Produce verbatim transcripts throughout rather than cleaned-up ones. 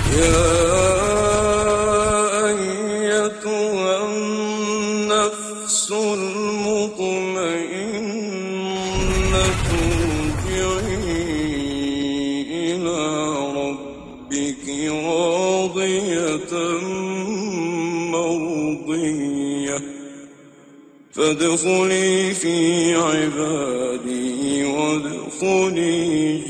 يا أيتها النفس المطمئنة ارجعي إلى ربك راضية مرضية فادخلي في عبادي وادخلي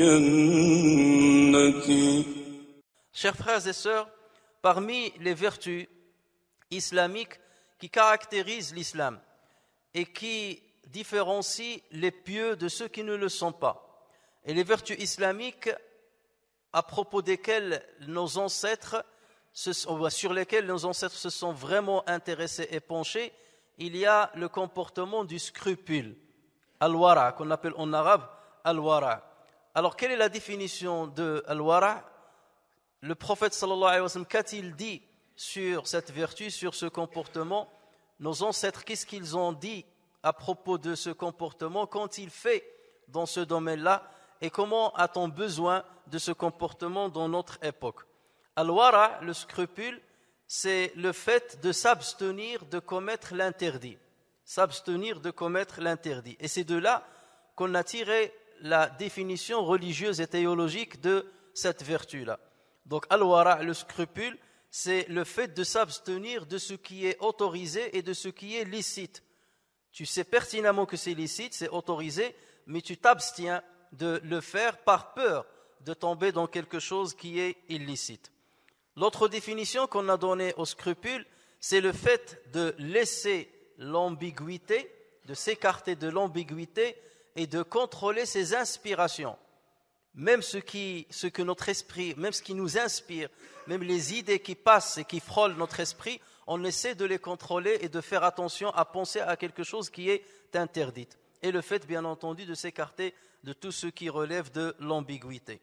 جنتي. Chers frères et sœurs, parmi les vertus islamiques qui caractérisent l'islam et qui différencient les pieux de ceux qui ne le sont pas, et les vertus islamiques à propos desquelles nos ancêtres, sur lesquelles nos ancêtres se sont vraiment intéressés et penchés, il y a le comportement du scrupule, al-wara, qu'on appelle en arabe al-wara. Alors, quelle est la définition de al-wara? Le prophète sallallahu alayhi wa sallam, qu'a-t-il dit sur cette vertu, sur ce comportement? Nos ancêtres, qu'est-ce qu'ils ont dit à propos de ce comportement? Qu'ont-ils fait dans ce domaine-là? Et comment a-t-on besoin de ce comportement dans notre époque? Al-wara, le scrupule, c'est le fait de s'abstenir de commettre l'interdit. S'abstenir de commettre l'interdit. Et c'est de là qu'on a tiré la définition religieuse et théologique de cette vertu-là. Donc, al-wara, le scrupule, c'est le fait de s'abstenir de ce qui est autorisé et de ce qui est licite. Tu sais pertinemment que c'est licite, c'est autorisé, mais tu t'abstiens de le faire par peur de tomber dans quelque chose qui est illicite. L'autre définition qu'on a donnée au scrupule, c'est le fait de laisser l'ambiguïté, de s'écarter de l'ambiguïté et de contrôler ses inspirations. Même ce, qui, ce que notre esprit, même ce qui nous inspire, même les idées qui passent et qui frôlent notre esprit, on essaie de les contrôler et de faire attention à penser à quelque chose qui est interdit. Et le fait, bien entendu, de s'écarter de tout ce qui relève de l'ambiguïté.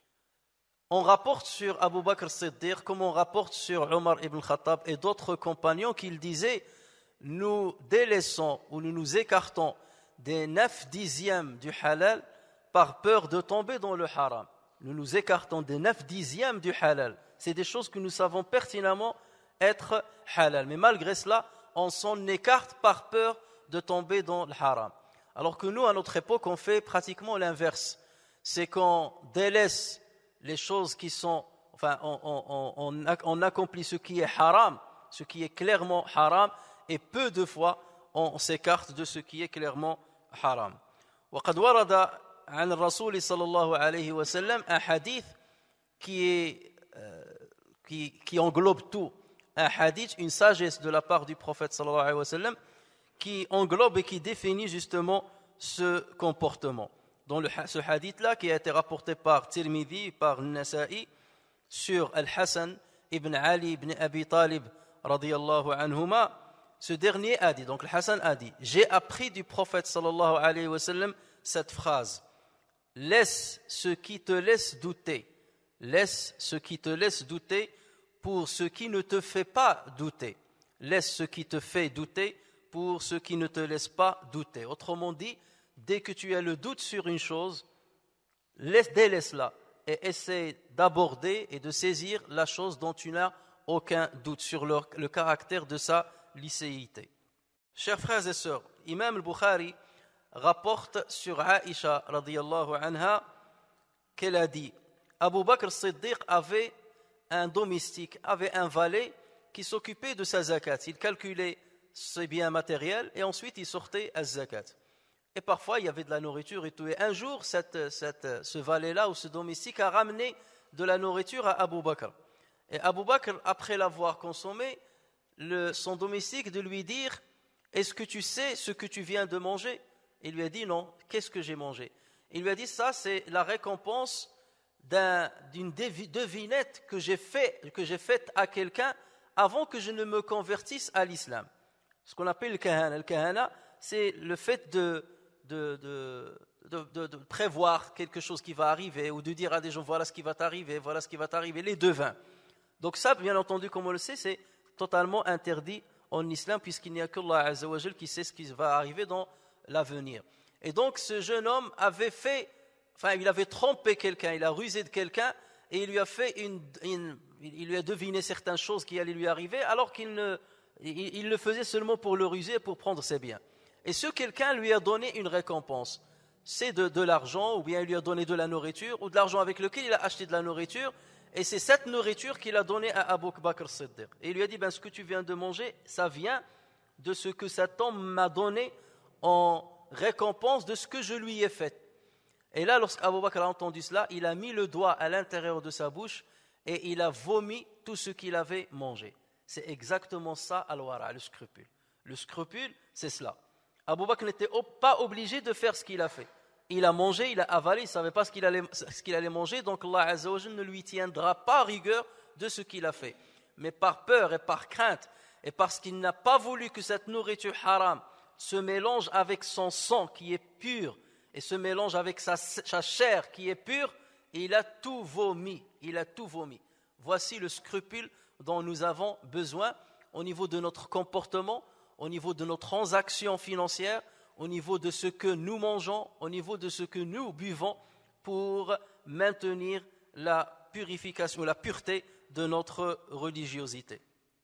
On rapporte sur Abu Bakr Siddiq, comme on rapporte sur Omar ibn Khattab et d'autres compagnons, qu'ils disaient « Nous délaissons ou nous nous écartons des neuf dixièmes du halal par peur de tomber dans le haram. » Nous nous écartons des neuf dixièmes du halal. C'est des choses que nous savons pertinemment être halal. Mais malgré cela, on s'en écarte par peur de tomber dans le haram. Alors que nous, à notre époque, on fait pratiquement l'inverse. C'est qu'on délaisse les choses qui sont, enfin, on, on, on, on accomplit ce qui est haram, ce qui est clairement haram, et peu de fois, on s'écarte de ce qui est clairement haram. وقد ورد عن الرسول صلى الله عليه وسلم un hadith qui est euh, qui, qui englobe tout, un hadith, une sagesse de la part du prophète sallallahu alayhi wa sallam qui englobe et qui définit justement ce comportement. Dans le, ce hadith-là, qui a été rapporté par Tirmidhi, par Nasa'i, sur Al-Hassan ibn Ali ibn Abi Talib, radiyallahu anhuma, ce dernier a dit, donc Al-Hassan a dit, j'ai appris du prophète sallallahu alayhi wa sallam cette phrase, laisse ce qui te laisse douter, laisse ce qui te laisse douter pour ce qui ne te fait pas douter, laisse ce qui te fait douter pour ce qui ne te laisse pas douter. Autrement dit, dès que tu as le doute sur une chose, laisse, délaisse-la et essaie d'aborder et de saisir la chose dont tu n'as aucun doute sur le, le caractère de sa licéité. Chers frères et sœurs, Imam al-Bukhari rapporte sur Aïcha radiyallahu anha qu'elle a dit Abu Bakr Siddiq avait un domestique, avait un valet qui s'occupait de sa zakat. Il calculait ses biens matériels et ensuite il sortait à zakat. Et parfois il y avait de la nourriture et tout. Et un jour, cette, cette, ce valet-là ou ce domestique a ramené de la nourriture à Abu Bakr. Et Abu Bakr, après l'avoir consommé, le, son domestique de lui dire est-ce que tu sais ce que tu viens de manger? Il lui a dit non, qu'est-ce que j'ai mangé? Il lui a dit ça c'est la récompense d'un, d'une devinette que j'ai, fait, que j'ai faite à quelqu'un avant que je ne me convertisse à l'islam. Ce qu'on appelle le kahana. Le kahana, c'est le fait de, de, de, de, de, de prévoir quelque chose qui va arriver ou de dire à des gens voilà ce qui va t'arriver, voilà ce qui va t'arriver, les devins. Donc ça, bien entendu, comme on le sait, c'est totalement interdit en islam puisqu'il n'y a qu'Allah Azza wa Jal qui sait ce qui va arriver dans l'avenir. Et donc ce jeune homme avait fait, enfin il avait trompé quelqu'un, il a rusé de quelqu'un et il lui a fait une, une il lui a deviné certaines choses qui allaient lui arriver, alors qu'il ne, il, il le faisait seulement pour le ruser, pour prendre ses biens. Et ce quelqu'un lui a donné une récompense. C'est de, de l'argent, ou bien il lui a donné de la nourriture, ou de l'argent avec lequel il a acheté de la nourriture, et c'est cette nourriture qu'il a donnée à Abu Bakr Siddiq. Et il lui a dit, ben, ce que tu viens de manger, ça vient de ce que cet homme m'a donné en récompense de ce que je lui ai fait. Et là, lorsqu'Abu Bakr a entendu cela, il a mis le doigt à l'intérieur de sa bouche et il a vomi tout ce qu'il avait mangé. C'est exactement ça, al-wara, le scrupule. Le scrupule, c'est cela. Abu Bakr n'était pas obligé de faire ce qu'il a fait. Il a mangé, il a avalé, il ne savait pas ce qu'il allait, ce qu'il allait manger, donc Allah Azza wa Jalla ne lui tiendra pas rigueur de ce qu'il a fait. Mais par peur et par crainte, et parce qu'il n'a pas voulu que cette nourriture haram se mélange avec son sang qui est pur, et se mélange avec sa, sa chair qui est pure, il a tout vomi, il a tout vomi. Voici le scrupule dont nous avons besoin au niveau de notre comportement, au niveau de nos transactions financières, au niveau de ce que nous mangeons, au niveau de ce que nous buvons pour maintenir la purification, la pureté de notre religiosité.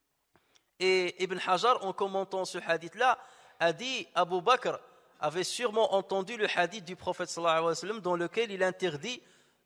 Et Ibn Hajar, en commentant ce hadith-là, a dit Abu Bakr avait sûrement entendu le hadith du prophète sallallahu alayhi wa sallam dans lequel il interdit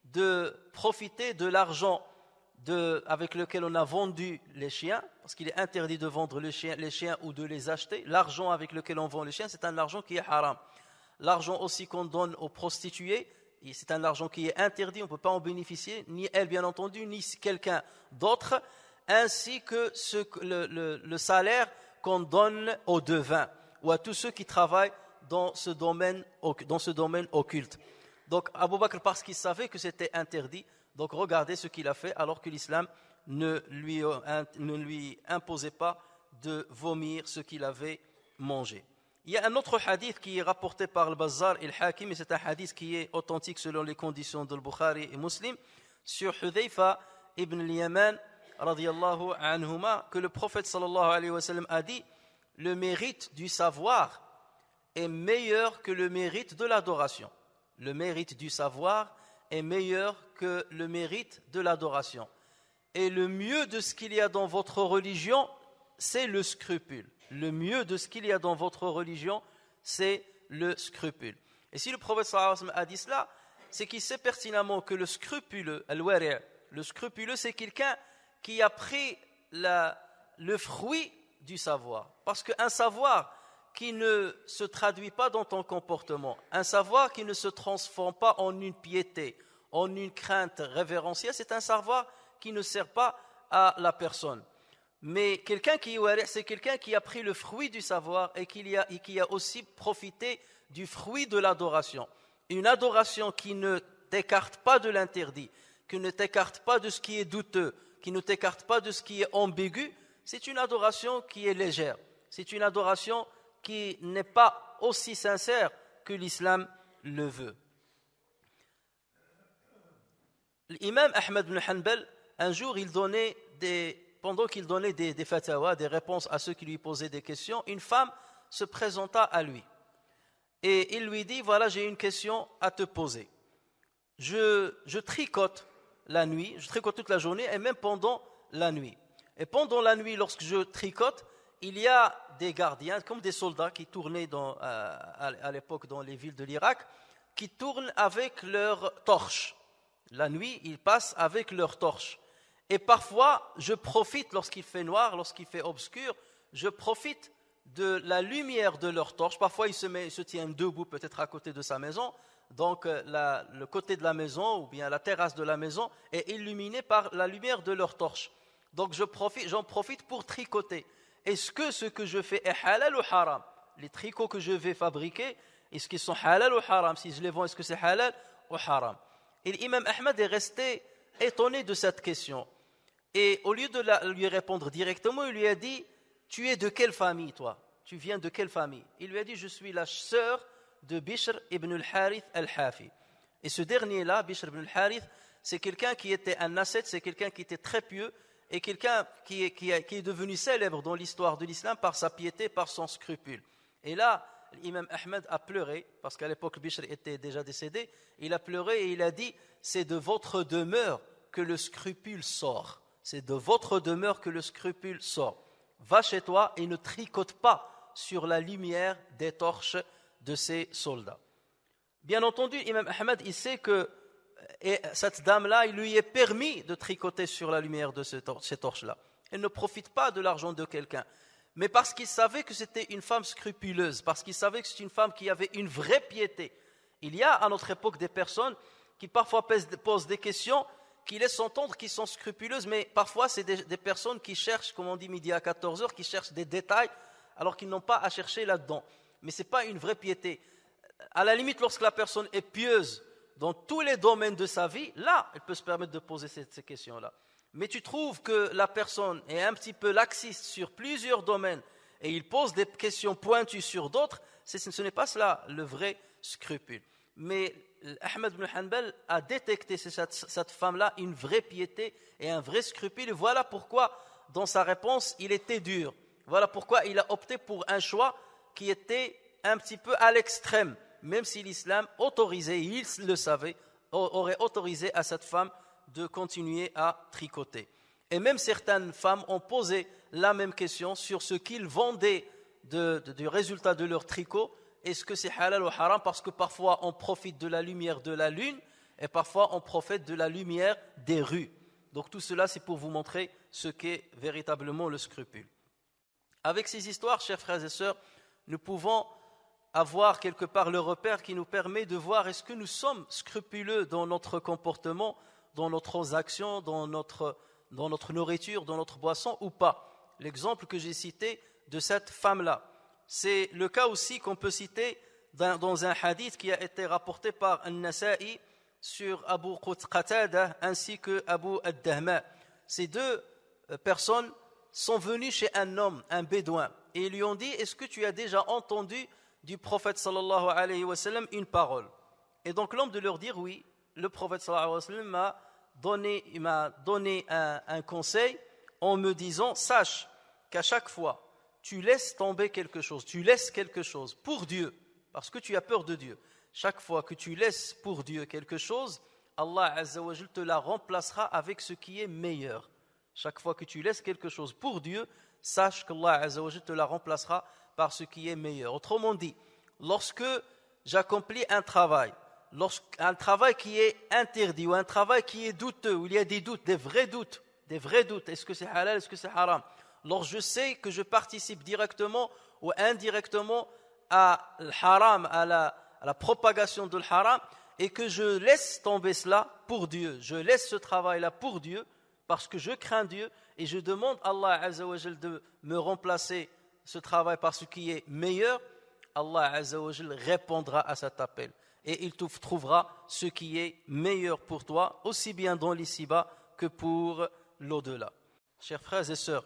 de profiter de l'argent de, avec lequel on a vendu les chiens, parce qu'il est interdit de vendre les chiens, les chiens ou de les acheter. L'argent avec lequel on vend les chiens, c'est un argent qui est haram. L'argent aussi qu'on donne aux prostituées, c'est un argent qui est interdit, on ne peut pas en bénéficier, ni elle bien entendu, ni quelqu'un d'autre, ainsi que ce, le, le, le salaire qu'on donne aux devins ou à tous ceux qui travaillent dans ce domaine, dans ce domaine occulte. Donc Abu Bakr, parce qu'il savait que c'était interdit, donc regardez ce qu'il a fait alors que l'islam ne lui, ne lui imposait pas de vomir ce qu'il avait mangé. Il y a un autre hadith qui est rapporté par le Bazzar et le Hakim, et c'est un hadith qui est authentique selon les conditions de Bukhari et Muslim, sur Hudhayfa ibn al-Yaman radiyallahu anhuma, que le prophète sallallahu alayhi wa sallam a dit: le mérite du savoir est meilleur que le mérite de l'adoration. Le mérite du savoir est meilleur que le mérite de l'adoration. Et le mieux de ce qu'il y a dans votre religion, c'est le scrupule. Le mieux de ce qu'il y a dans votre religion, c'est le scrupule. Et si le prophète sallallahu alayhi wa sallam a dit cela, c'est qu'il sait pertinemment que le scrupuleux, al-wari', le scrupuleux, c'est quelqu'un qui a pris la, le fruit du savoir. Parce qu'un savoir qui ne se traduit pas dans ton comportement, un savoir qui ne se transforme pas en une piété, en une crainte révérentielle, c'est un savoir qui ne sert pas à la personne. Mais quelqu'un qui c'est quelqu'un qui a pris le fruit du savoir et qui a, et qui a aussi profité du fruit de l'adoration. Une adoration qui ne t'écarte pas de l'interdit, qui ne t'écarte pas de ce qui est douteux, qui ne t'écarte pas de ce qui est ambigu, c'est une adoration qui est légère. C'est une adoration qui n'est pas aussi sincère que l'islam le veut. L'imam Ahmed ibn Hanbal, un jour, il donnait des, pendant qu'il donnait des, des fatawas, des réponses à ceux qui lui posaient des questions, une femme se présenta à lui. Et il lui dit, voilà, j'ai une question à te poser. Je, je tricote la nuit, je tricote toute la journée et même pendant la nuit. Et pendant la nuit, lorsque je tricote, il y a des gardiens, comme des soldats qui tournaient dans, à, à l'époque dans les villes de l'Irak, qui tournent avec leurs torches. La nuit, ils passent avec leurs torches. Et parfois, je profite, lorsqu'il fait noir, lorsqu'il fait obscur, je profite de la lumière de leurs torches. Parfois, ils se, met, ils se tiennent debout, peut-être à côté de sa maison. Donc, la, le côté de la maison, ou bien la terrasse de la maison, est illuminé par la lumière de leurs torches. Donc, je profite, j'en profite pour tricoter. Est-ce que ce que je fais est halal ou haram? Les tricots que je vais fabriquer, est-ce qu'ils sont halal ou haram? Si je les vends, est-ce que c'est halal ou haram? Et l'imam Ahmed est resté étonné de cette question. Et au lieu de la, lui répondre directement, il lui a dit: tu es de quelle famille, toi? Tu viens de quelle famille? Il lui a dit: je suis la sœur de Bishr ibn al-Harith al-Hafi. Et ce dernier-là, Bishr ibn al-Harith, c'est quelqu'un qui était un ascète, c'est quelqu'un qui était très pieux, et quelqu'un qui est, qui, est, qui est devenu célèbre dans l'histoire de l'islam par sa piété, par son scrupule. Et là, l'imam Ahmed a pleuré, parce qu'à l'époque Bishr était déjà décédé, il a pleuré et il a dit: c'est de votre demeure que le scrupule sort. C'est de votre demeure que le scrupule sort. Va chez toi et ne tricote pas sur la lumière des torches de ces soldats. Bien entendu, Imam Ahmad, il sait que et cette dame-là, il lui est permis de tricoter sur la lumière de ces torches-là. Elle ne profite pas de l'argent de quelqu'un. Mais parce qu'il savait que c'était une femme scrupuleuse, parce qu'il savait que c'était une femme qui avait une vraie piété. Il y a à notre époque des personnes qui parfois posent des questions, qui laissent entendre qu'ils sont scrupuleuses, mais parfois c'est des, des personnes qui cherchent, comme on dit midi à quatorze heures, qui cherchent des détails alors qu'ils n'ont pas à chercher là-dedans. Mais ce n'est pas une vraie piété. À la limite, lorsque la personne est pieuse dans tous les domaines de sa vie, là, elle peut se permettre de poser ces, ces questions-là. Mais tu trouves que la personne est un petit peu laxiste sur plusieurs domaines et il pose des questions pointues sur d'autres, ce n'est pas cela le vrai scrupule. Mais Ahmed ibn Hanbal a détecté cette, cette femme-là une vraie piété et un vrai scrupule. Et voilà pourquoi, dans sa réponse, il était dur. Voilà pourquoi il a opté pour un choix qui était un petit peu à l'extrême, même si l'islam autorisait, il le savait, aurait autorisé à cette femme de continuer à tricoter. Et même certaines femmes ont posé la même question sur ce qu'ils vendaient de, de, du résultat de leur tricot. Est-ce que c'est halal ou haram? Parce que parfois on profite de la lumière de la lune et parfois on profite de la lumière des rues. Donc tout cela, c'est pour vous montrer ce qu'est véritablement le scrupule. Avec ces histoires, chers frères et sœurs, nous pouvons avoir quelque part le repère qui nous permet de voir est-ce que nous sommes scrupuleux dans notre comportement, dans notre actions, dans notre, dans notre nourriture, dans notre boisson ou pas. L'exemple que j'ai cité de cette femme-là, c'est le cas aussi qu'on peut citer dans, dans un hadith qui a été rapporté par An-Nasa'i sur Abu Qatada ainsi que Abu Ad-Dahma. Ces deux personnes sont venues chez un homme, un bédouin, et ils lui ont dit, est-ce que tu as déjà entendu du prophète sallallahu alayhi wa sallam une parole? Et donc l'homme de leur dire oui, le prophète sallallahu alayhi wa sallam m'a donné, il m'a donné un, un conseil en me disant, sache qu'à chaque fois tu laisses tomber quelque chose, tu laisses quelque chose pour Dieu, parce que tu as peur de Dieu. Chaque fois que tu laisses pour Dieu quelque chose, Allah Azza wa Jal te la remplacera avec ce qui est meilleur. Chaque fois que tu laisses quelque chose pour Dieu, sache qu'Allah Azza wa Jal te la remplacera par ce qui est meilleur. Autrement dit, lorsque j'accomplis un travail, un travail qui est interdit ou un travail qui est douteux, où il y a des doutes, des vrais doutes, des vrais doutes, est-ce que c'est halal, est-ce que c'est haram? Lorsque je sais que je participe directement ou indirectement à l'haram, à la, à la propagation de l'haram, et que je laisse tomber cela pour Dieu, je laisse ce travail-là pour Dieu, parce que je crains Dieu, et je demande à Allah Azza wa Jal de me remplacer ce travail par ce qui est meilleur, Allah Azza wa Jal répondra à cet appel, et il te trouvera ce qui est meilleur pour toi, aussi bien dans l'ici-bas que pour l'au-delà. Chers frères et sœurs,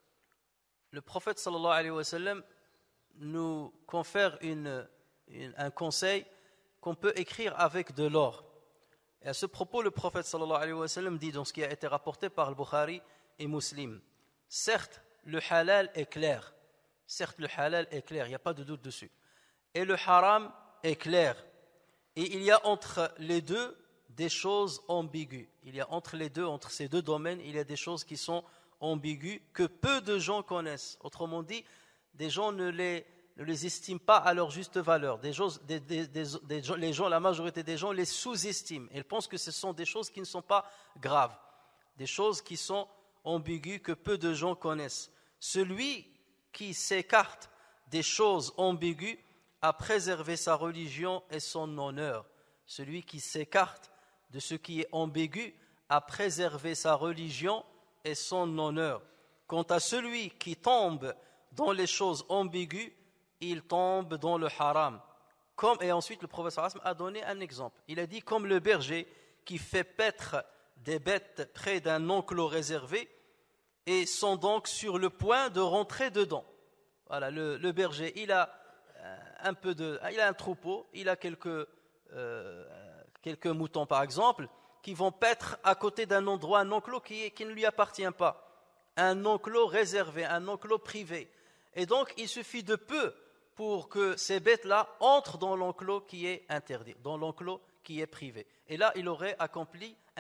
le prophète sallallahu alayhi wa sallam nous confère une, une, un conseil qu'on peut écrire avec de l'or. Et à ce propos, le prophète sallallahu alayhi wa sallam dit dans ce qui a été rapporté par le Bukhari et Muslim, certes, le halal est clair, certes, le halal est clair, il n'y a pas de doute dessus, et le haram est clair, et il y a entre les deux des choses ambiguës. Il y a entre les deux, entre ces deux domaines, il y a des choses qui sont ambiguës que peu de gens connaissent. Autrement dit, des gens ne les, ne les estiment pas à leur juste valeur. Des gens, des, des, des, des, les gens, la majorité des gens les sous-estiment. Ils pensent que ce sont des choses qui ne sont pas graves, des choses qui sont ambiguës que peu de gens connaissent. Celui qui s'écarte des choses ambiguës a préservé sa religion et son honneur. Celui qui s'écarte de ce qui est ambigu a préservé sa religion et son honneur. Quant à celui qui tombe dans les choses ambiguës, il tombe dans le haram. Comme, et ensuite, le prophète sallallahu alayhi wa sallam a donné un exemple. Il a dit, comme le berger qui fait paître des bêtes près d'un enclos réservé et sont donc sur le point de rentrer dedans. Voilà, le, le berger, il a un peu de, il a un troupeau, il a quelques, euh, quelques moutons par exemple, qui vont paître à côté d'un endroit, un enclos qui, est, qui ne lui appartient pas, un enclos réservé, un enclos privé. Et donc, il suffit de peu pour que ces bêtes-là entrent dans l'enclos qui est interdit, dans l'enclos qui est privé. Et là, il aurait accompli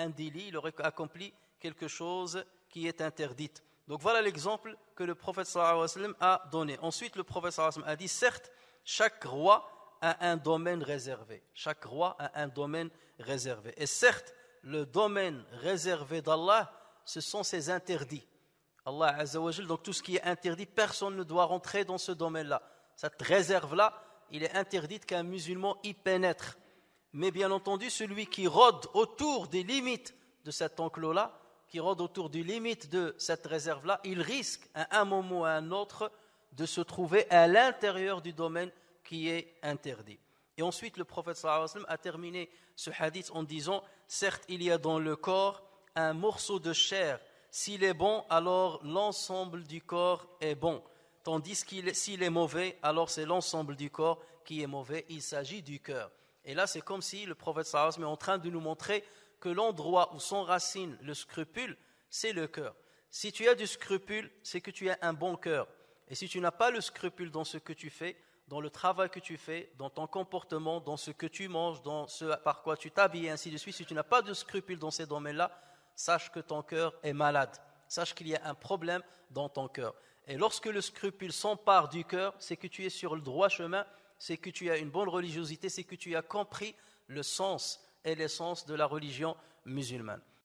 un délit, il aurait accompli quelque chose qui est interdit. Donc voilà l'exemple que le prophète sallallahu alayhi wa sallam a donné. Ensuite, le prophète sallallahu alayhi wa sallam a dit, certes, chaque roi a un domaine réservé. Chaque roi a un domaine réservé. Et certes, le domaine réservé d'Allah, ce sont ses interdits. Allah Azza wa Jal, donc tout ce qui est interdit, personne ne doit rentrer dans ce domaine-là. Cette réserve-là, il est interdit qu'un musulman y pénètre. Mais bien entendu, celui qui rôde autour des limites de cet enclos-là, qui rôde autour des limites de cette réserve-là, il risque à un moment ou à un autre de se trouver à l'intérieur du domaine qui est interdit. Et ensuite, le prophète sallallahu alayhi wa sallam a terminé ce hadith en disant, certes, il y a dans le corps un morceau de chair. S'il est bon, alors l'ensemble du corps est bon. Tandis qu'il s'il est mauvais, alors c'est l'ensemble du corps qui est mauvais. Il s'agit du cœur. Et là, c'est comme si le prophète sallallahu alayhi wa sallam est en train de nous montrer que l'endroit où s'enracine le scrupule, c'est le cœur. Si tu as du scrupule, c'est que tu as un bon cœur. Et si tu n'as pas le scrupule dans ce que tu fais, dans le travail que tu fais, dans ton comportement, dans ce que tu manges, dans ce par quoi tu t'habilles, et ainsi de suite, si tu n'as pas de scrupule dans ces domaines-là, sache que ton cœur est malade. Sache qu'il y a un problème dans ton cœur. Et lorsque le scrupule s'empare du cœur, c'est que tu es sur le droit chemin, c'est que tu as une bonne religiosité, c'est que tu as compris le sens et l'essence de la religion musulmane.